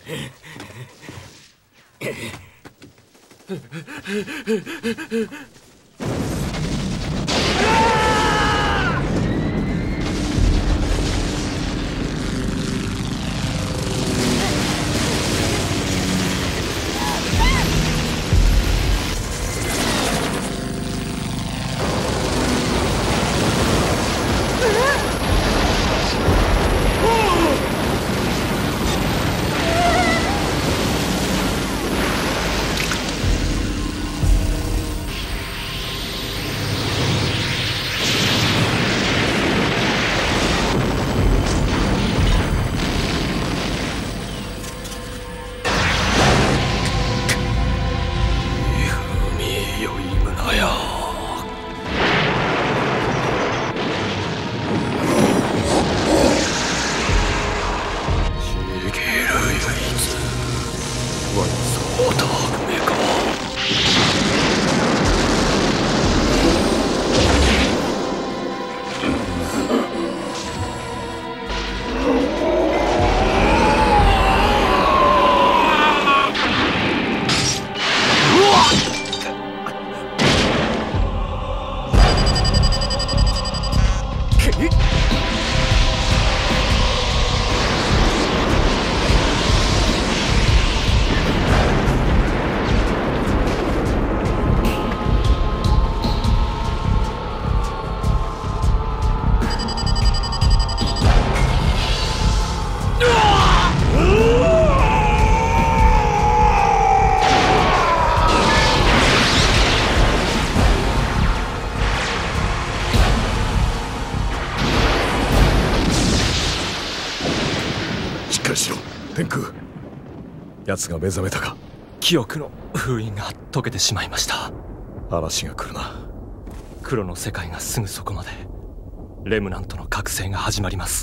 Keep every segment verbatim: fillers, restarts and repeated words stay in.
奴が目覚めたか。 記憶の封印が解けてしまいました。 嵐が来るな。 黒の世界がすぐそこまで。レムナントの覚醒が始まります。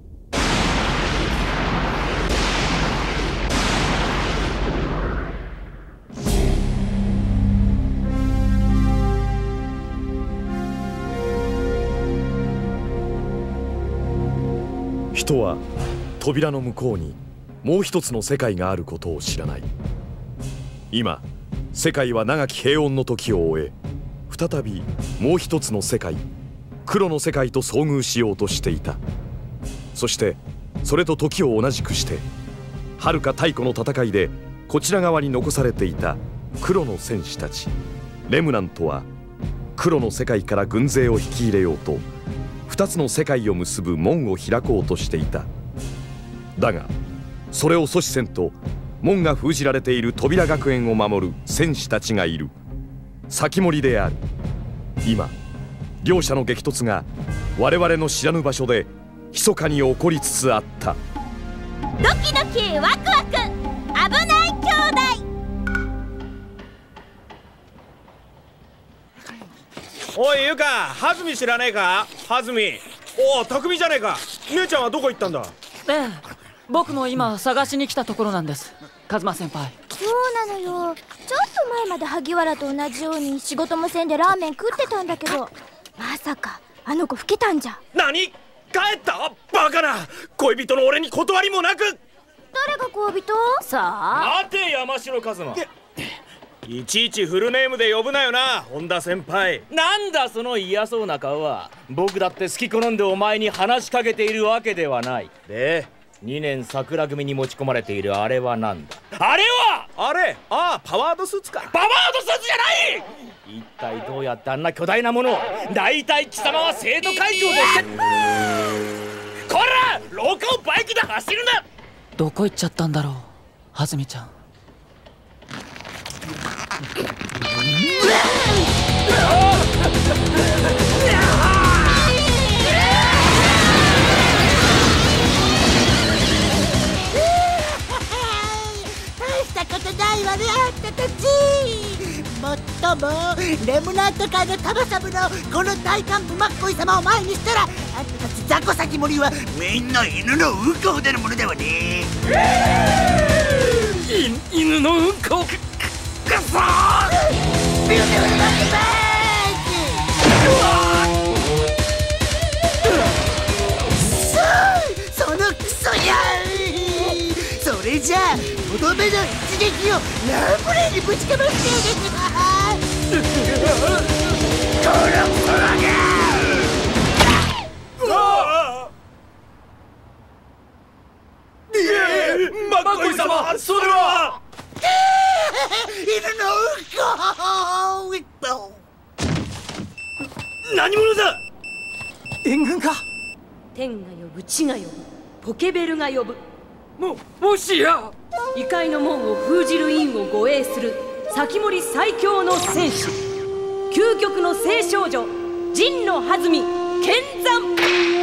人は扉の向こうにもう一つの世界があることを知らない。今世界は長き平穏の時を終え、再びもう一つの世界、黒の世界と遭遇しようとしていた。そしてそれと時を同じくして、遥か太古の戦いでこちら側に残されていた黒の戦士たちレムナントは、黒の世界から軍勢を引き入れようと二つの世界を結ぶ門を開こうとしていた。だがそれを阻止せんと、門が封じられている扉学園を守る戦士たちがいる。先森である。今両者の激突が我々の知らぬ場所で密かに起こりつつあった。 ドキドキワクワク、危ない兄弟。 おいゆか、ハズミ知らねえか。ハズミ。おお、匠じゃねえか。姉ちゃんはどこ行ったんだ。 ええ、僕も今探しに来たところなんです、カズマ先輩。 そうなのよ。ちょっと前まで萩原と同じように仕事もせんでラーメン食ってたんだけど、まさかあの子老けたんじゃ。 何、帰ったバカな。恋人の俺に断りもなく。 誰が恋人？ さあ待て山城一馬。いちいちフルネームで呼ぶなよな、本田先輩。 なんだその嫌そうな顔は。僕だって好き好んでお前に話しかけているわけではない。でにねん桜組に持ち込まれているあれは何だ。あれはあれ、ああ、パワードスーツか。 パワードスーツじゃない。一体どうやってあんな巨大なものを。大体貴様は生徒会長としてこら廊下をバイクで走るな。 どこ行っちゃったんだろう、はずみちゃん。 大したことないわね、あんたたち。もっともレムナント界のタバサブのこの大幹部マッコイ様を前にしたら、あんたたち雑魚先森はみんな犬のうんこほどのものだわね。 犬のうんこくそービューティフルバックバック。そのクソや。そそれじゃあとどめの一撃をランブレーにぶちかましてやる。このクソガー！マッコイ様、それは犬のうんこ。 何者だ。 援軍か。 天が呼ぶ、地が呼ぶ、ポケベルが呼ぶ。 ももしや異界の門を封じる院を護衛する先森最強の戦士、究極の聖少女陣の弾み剣山。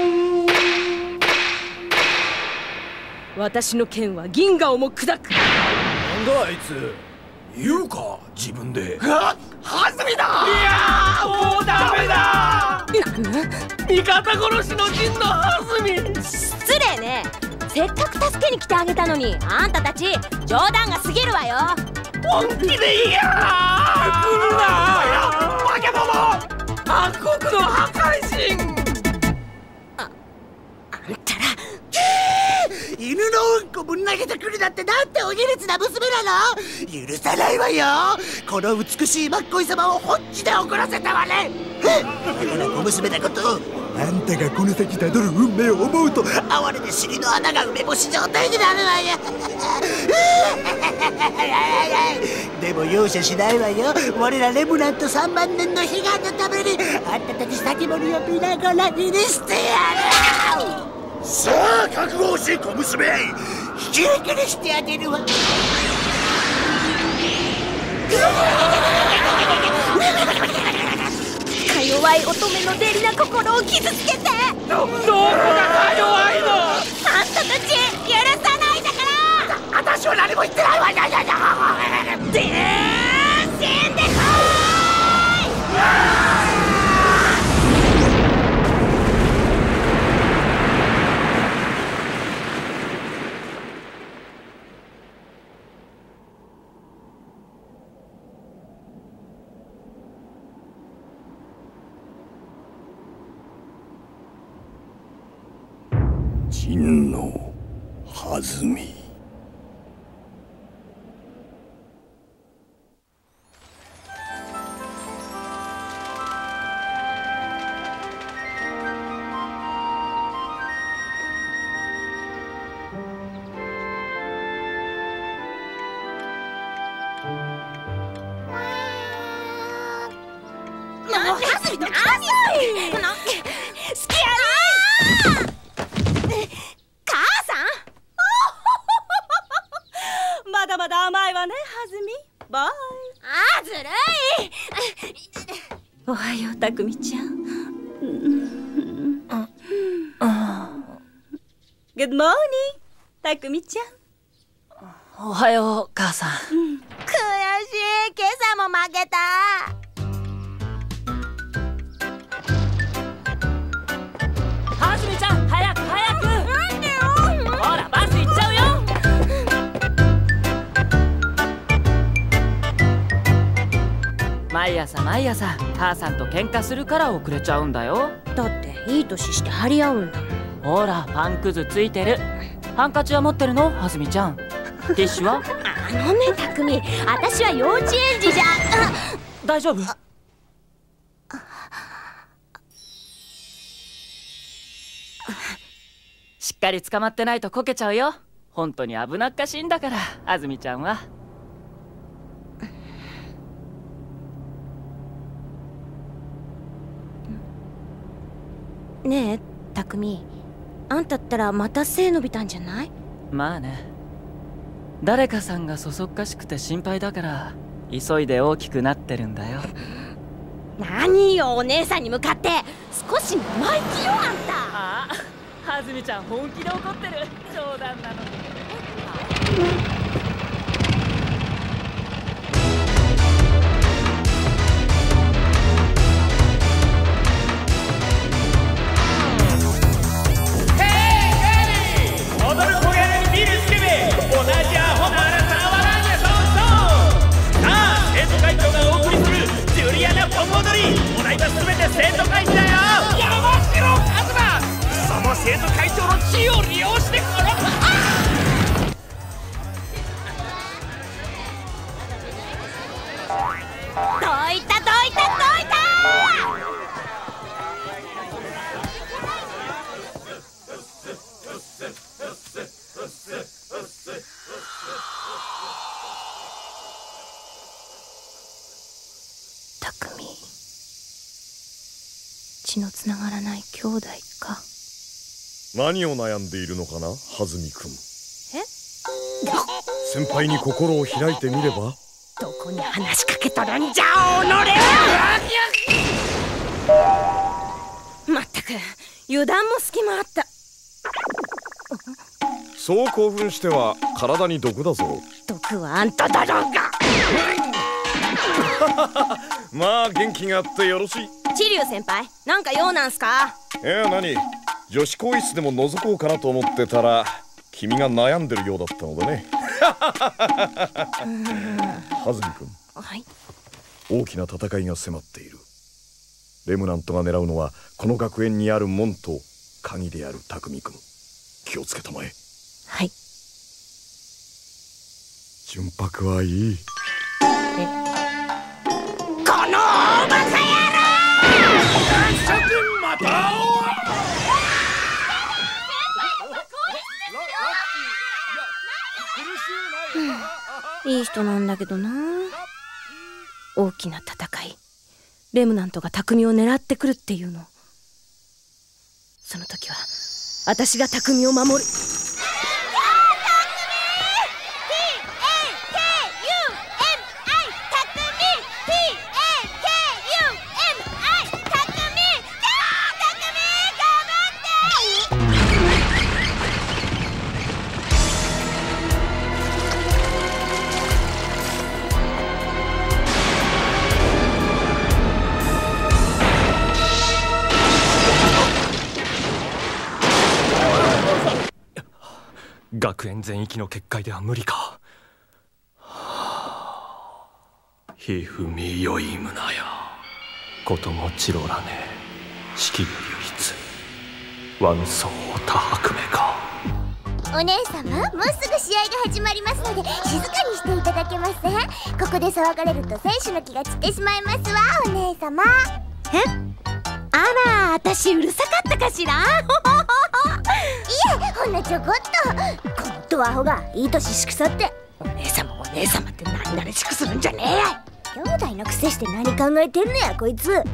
私の剣は銀河をも砕く。 なんだあいつ、言うか自分で。 あ、弾みだ。いやー、もうダメだ。味方殺しの陣の弾み。 失礼ね。せっかく助けに来てあげたのに、あんたたち冗談が過ぎるわよ。 本気でいやー来るな。化け物、悪国の破壊神。 あ、あんたら犬のうんこぶん投げてくるなんてなんてお卑劣な娘なの。許さないわよ。この美しいマッコイ様を本気で怒らせたわね。だから小娘なことを、あんたがこの先たどる運命を思うと哀れで尻の穴が梅干し状態になるわよ。でも容赦しないわよ。我らレムナントさんまんねんの悲願のためにあんたたち先森を見ながらにしてやる。さあ覚悟をし小娘、引き抜きにしてあげるわ。 か弱い乙女のデリな心を傷つけて。 ど、どこがか弱いの。 あんたたち許さないんだから。 私は何も言ってないわ。 でー死んでこ陣の弾み。 おはよう、たくみちゃん。グッドモーニング、たくみちゃん。 おはよう、母さん。 悔しい、今朝も負けた。 はじめちゃん、早く早く。 なんでよ。 ほら、バス行っちゃうよ。毎朝毎朝母さんと喧嘩するから遅れちゃうんだよ。 だっていい年して張り合うんだもん。 ほら、パンくずついてる。ハンカチは持ってるの、はずみちゃん。ティッシュは？ あのね、たくみ、私は幼稚園児じゃ。 大丈夫？しっかり捕まってないとこけちゃうよ。本当に危なっかしいんだから、あずみちゃんは。 ねえ、たくみ、あんたったらまた背伸びたんじゃない？ まあね。誰かさんがそそっかしくて心配だから急いで大きくなってるんだよ。 何よ、お姉さんに向かって少し生意気よ、あんた。 ああ、はずみちゃん本気で怒ってる。冗談なのに。 踊る小屋に見るスケベ、同じアホなあなたはなんでそうそう。さあ、生徒会長がお送りするジュリアナ本踊り、お題は全て生徒会費だよ。山城カズマ、その生徒会長の地位を利用してこの血のつながらない兄弟か。 何を悩んでいるのかな、はずみくん。 え？ 先輩に心を開いてみれば。 どこに話しかけとるんじゃおのれは。まったく油断も隙もあった。 そう興奮しては体に毒だぞ。 毒はあんただろうが。 まあ元気があってよろしい。 知龍先輩、なんか用なんすか？ ええ、何、女子更衣室でも覗こうかなと思ってたら君が悩んでるようだったのでね。はずみくん、 はい、 大きな戦いが迫っている。レムナントが狙うのはこの学園にある門と鍵である匠くん。気をつけたまえ。 はい。 純白はいい。 え、この大バカ野郎！ またいい人なんだけどな。大きな戦い、レムナントが匠を狙ってくるっていうの。その時は私が匠を守る。 学園全域の結界では無理か。ひふみよいむなやこともちろらね式部唯一ワンソータ白目か。 お姉様、もうすぐ試合が始まりますので静かにしていただけません？ここで騒がれると選手の気が散ってしまいますわ、お姉様。 え？あら、私うるさかったかしら？ いえ、ほんのちょこっと。このドアホがいい年しくさって。 お姉様お姉様って何なれしくするんじゃねえや。 兄弟のくせして何考えてんのやこいつ。あ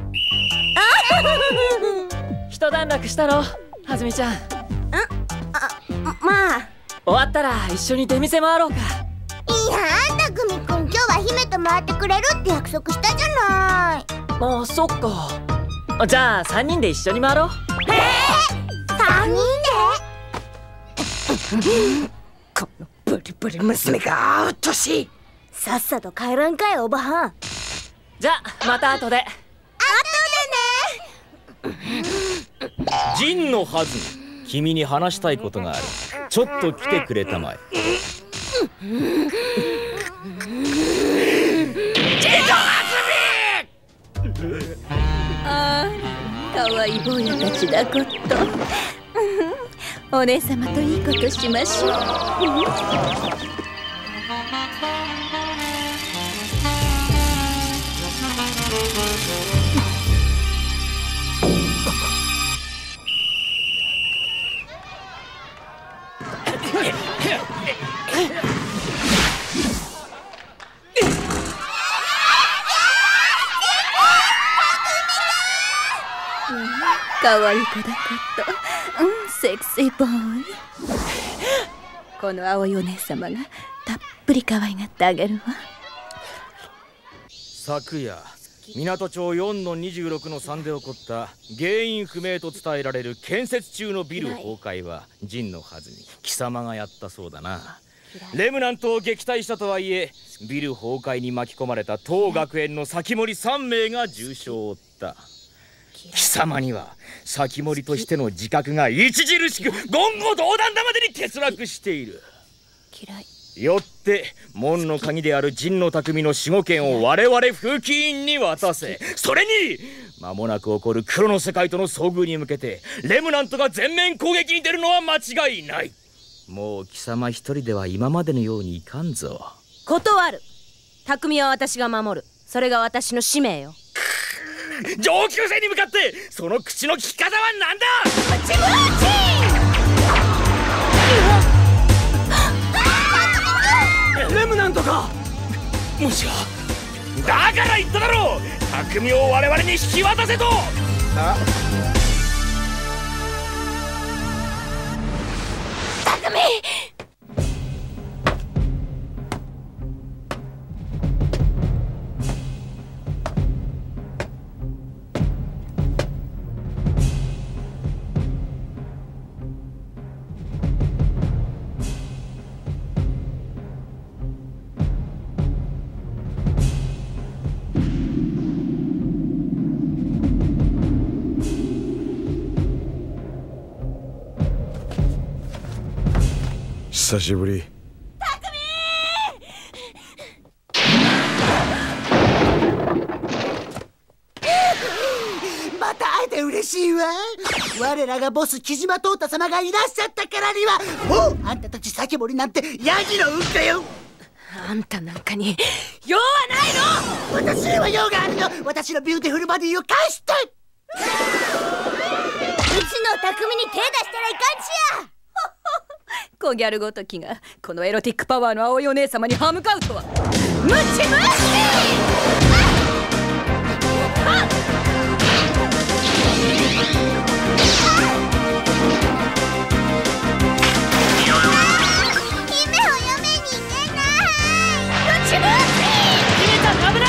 一段落したろ、はずみちゃん。ん？ あ、まあ終わったら一緒に出店回ろうか。 いやー、たくみくん今日は姫と回ってくれるって約束したじゃない。 ああ、そっか。じゃあさんにんで一緒に回ろう。 えー、さんにんで？ このブリブリ娘がうっとしい。 さっさと帰らんかい、おばはん。 じゃあまた後で。 後でね。 陣のはずみ、君に話したいことがある。ちょっと来てくれたまえ。 ああ、かわいい坊やたちだこと。お姉様といいことしましょう。かわいい子だこと、うん、セクシーボーイ。この青いお姉様がたっぷり可愛がってあげるわ。 昨夜港町よんのにじゅうろくのさんで起こった原因不明と伝えられる建設中のビル崩壊は陣のはずみ、貴様がやったそうだな。レムナントを撃退したとはいえ、ビル崩壊に巻き込まれた当学園の先森さんめいが重傷を負った。貴様には先森としての自覚が著しく言語道断だまでに欠落している。 嫌い。 よって門の鍵である陣の匠の守護権を我々風紀委員に渡せ。それに間もなく起こる黒の世界との遭遇に向けてレムナントが全面攻撃に出るのは間違いない。もう貴様一人では今までのようにいかんぞ。 断る。匠は私が守る。それが私の使命よ。 上級生に向かってその口の利き方は何だ。 ムチムチレムナントか。もしやだから言っただろう、匠を我々に引き渡せと。 匠！ 久しぶり。 また会えて嬉しいわ。我らがボス木島淘太様がいらっしゃったからにはもうあんたたち酒盛りなんてヤギのうんかよ。 あんたなんかに用はないの。 私には用があるの。私のビューティフルバディを返して。うちの匠に手出したらいかんちや。 小ギャルごときがこのエロティックパワーの青いお姉様に歯向かうとはムチムチ。 姫を嫁に行けない。 ムチムチ。姫ちゃん危ない。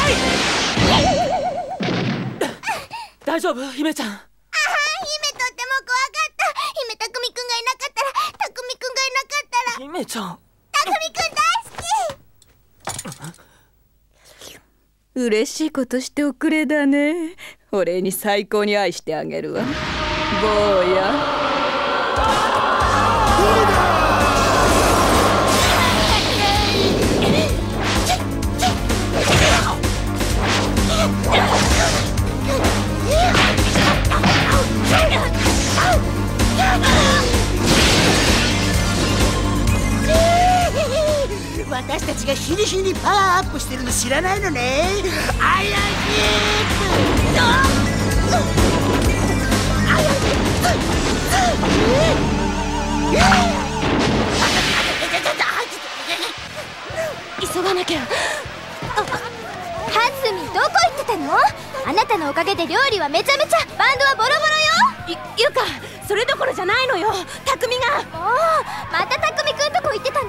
大丈夫姫ちゃん。 あは姫とっても怖かった。姫匠くんがいなかったら匠くんがいなかったら姫ちゃん匠くん大好き。 嬉しいことしておくれだね。お礼に最高に愛してあげるわ坊や。 私たちが日に日にパワーアップしてるの知らないのね。アイアンキープ。急がなきゃ。 はずみどこ行ってたの？あなたのおかげで料理はめちゃめちゃ、バンドはボロボロよ。 ゆゆかそれどころじゃないのよ。匠が。 おお、また匠くんとこ行ってたの？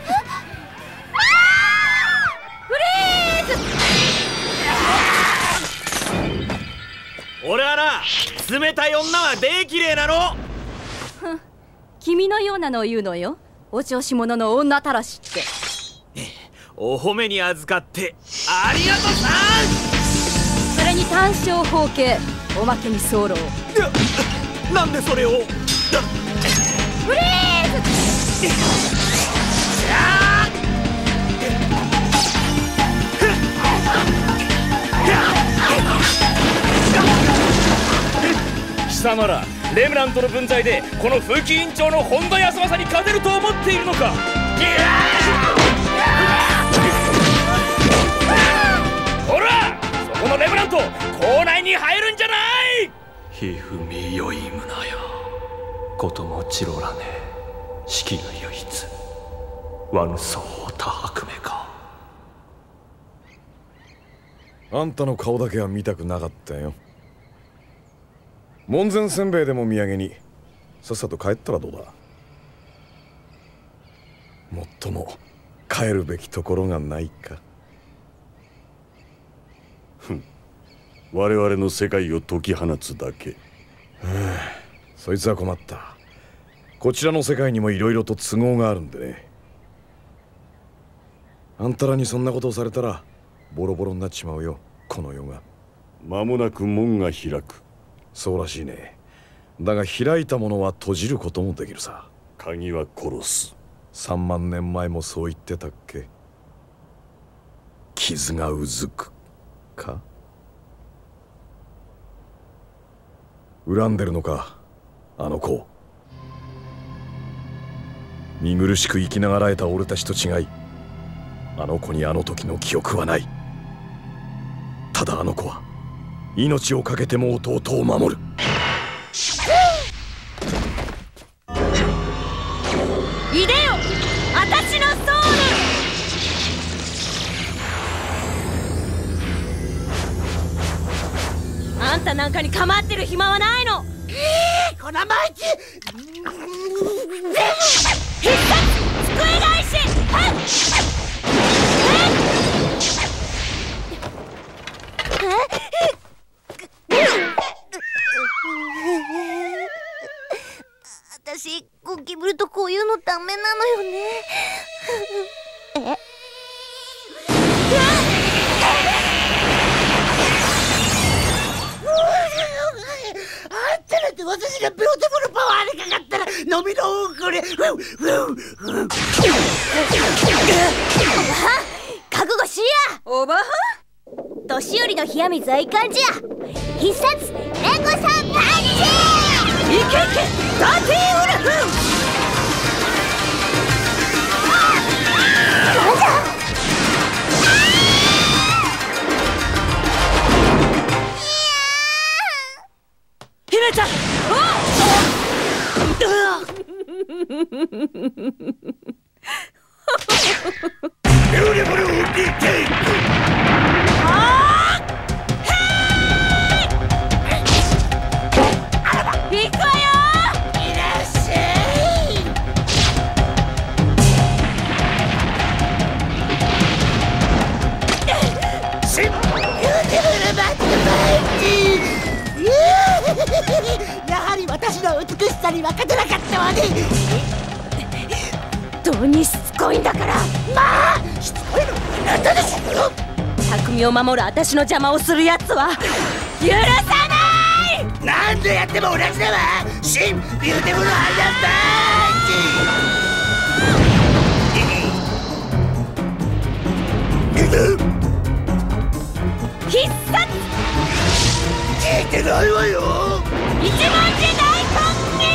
フリーズ。 俺はな、冷たい女はできれいなの。 君のようなのを言うのよ。お調子者の女たらしって。 お褒めに預かってありがとさん。 それに単勝法系、おまけに候。 なんでそれを。フリーズ。貴様らレムナントの分際でこの風紀委員長の本田康政に勝てると思っているのか。ほら、そこのレムナント校内に入るんじゃない。 ひふみよいむなやこともちろらね式が唯一ワンソータ白目か。 あんたの顔だけは見たくなかったよ。門前せんべいでも土産にさっさと帰ったらどうだ。もっとも帰るべきところがないか。 ふん、我々の世界を解き放つだけ。 はあ、そいつは困った。こちらの世界にもいろいろと都合があるんでね。あんたらにそんなことをされたらボロボロになっちまうよ、この世が。 間もなく門が開く。 そうらしいね。だが開いたものは閉じることもできるさ。 鍵は殺す。 さんまんねんまえもそう言ってたっけ。傷がうずくか。恨んでるのか、あの子。見苦しく生きながらえた俺たちと違い、あの子にあの時の記憶はない。ただあの子は命を懸けても弟を守る。 いでよ、私のソウル。あんたなんなんかに構ってる暇はないの。 えー、このマイキ必殺机返し。 私ゴキブリとこういうのダメなのよね。えあんたなんて私がビューティフルパワーにかかったら飲みのこれ。 覚悟しやおばはん。 年寄りの冷や水はいかんじゃ。必殺レゴさんパンチ。 いけいけダーティーウルフ。 なんだ姫ちゃん。 ビューティフルディテイク。 行くわよ。 いらっしゃい。 シンビューティフルバックパンチ。やはり私の美しさに分かってなかったわね。 どうにしつこいんだから。 まあしつこいのあなたですよ。 匠を守る私の邪魔をするやつは許さない。 何度やっても同じだわ。新ビューティフルハンダパンチ。 必殺聞いてないわよ。 一文字大根切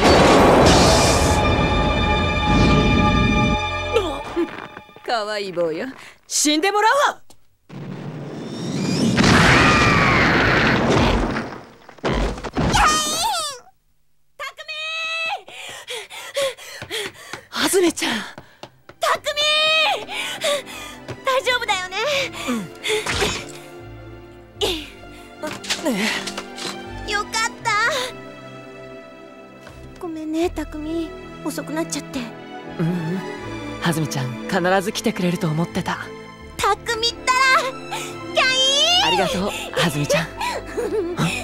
り。かわいい坊よ、死んでもらうわ。はずめちゃん。 たくみ大丈夫だよね。よかった。ごめんねたくみ、遅くなっちゃって。 うんうん、はずみちゃん必ず来てくれると思ってた。 たくみったらキャイン。 ありがとうはずみちゃん。危ない。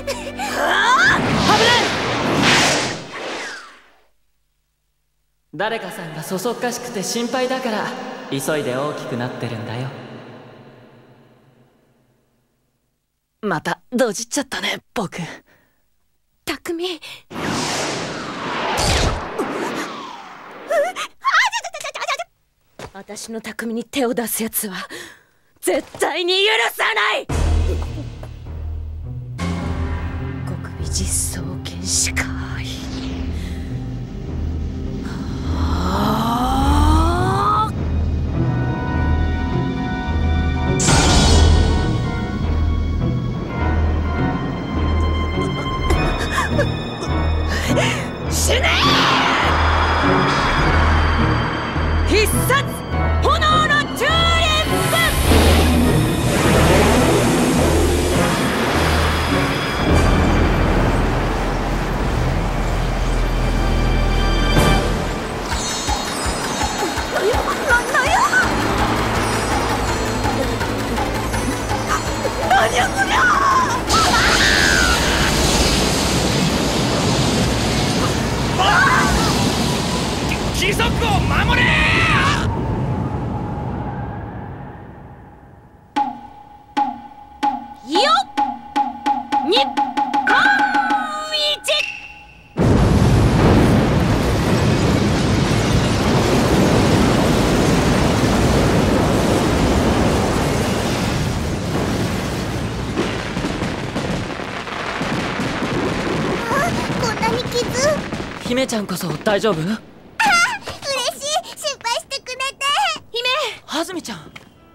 誰かさんがそそっかしくて心配だから急いで大きくなってるんだよ。またドジっちゃったね僕。 たくみ。私の匠に手を出すやつは絶対に許さない。極美実装剣士かい。死ね！必殺炎のチューリップ。何やこりゃ。 貴族を守れ。 よっ日本一。 あ、こんなに傷。 姫ちゃんこそ大丈夫？ 嬉しい、心配してくれて。 姫。 はずみちゃん。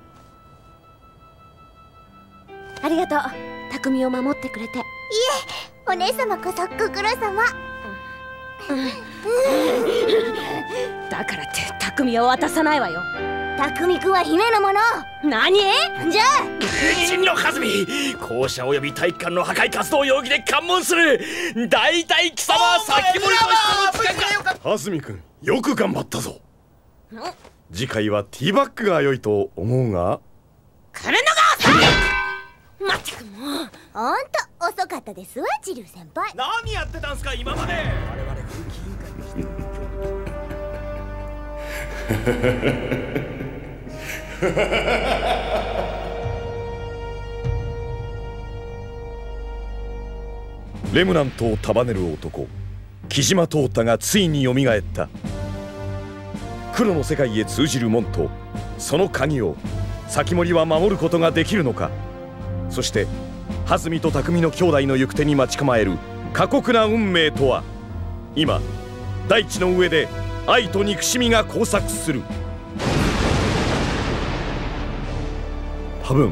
ありがとう、匠を守ってくれて。いえ、 お姉様こそご苦労様。 だからって匠を渡さないわよ。 匠君は姫のもの。 何？ じゃあ真の弾み、校舎及び体育館の破壊活動容疑で喚問する。大体貴様は先森としての力が。 蓮見君、よく頑張ったぞ。次回はティーバッグが良いと思うが。 来るのが遅い。まったくもう。 ほんと遅かったですわ、チリュウ先輩。 何やってたんすか今まで。我々風紀委員会としてレムナントを束ねる男、木島淘汰がついによみがえった。黒の世界へ通じる門とその鍵を先森は守ることができるのか。そして蓮見と匠の兄弟の行く手に待ち構える過酷な運命とは。今大地の上で愛と憎しみが交錯する。多分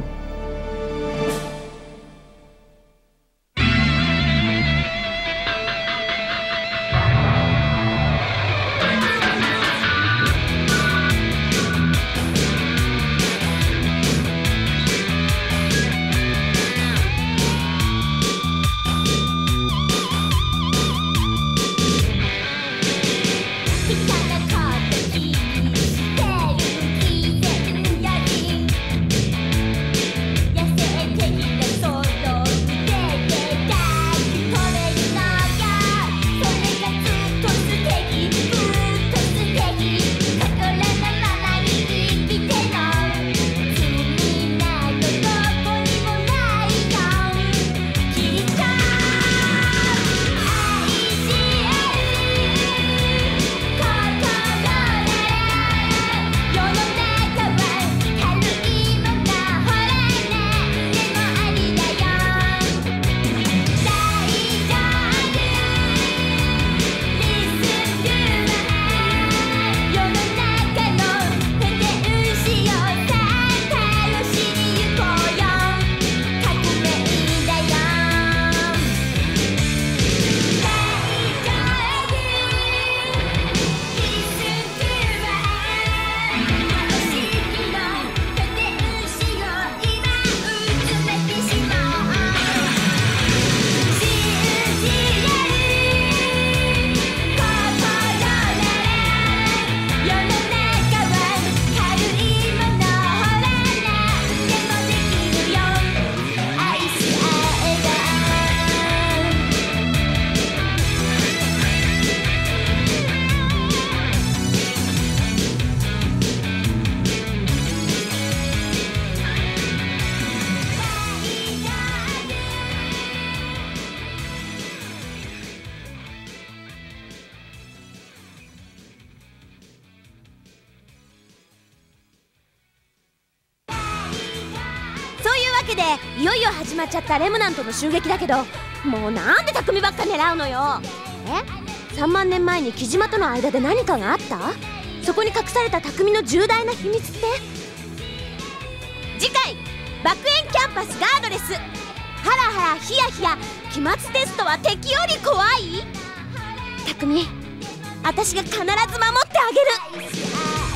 いよいよ始まっちゃったレムナントの襲撃だけど、もうなんで匠ばっか狙うのよ。えさんまんねんまえに木島との間で何かがあった？そこに隠された匠の重大な秘密って？次回爆炎キャンパスガードレス。ハラハラヒヤヒヤ期末テストは敵より怖い？匠、私が必ず守ってあげる。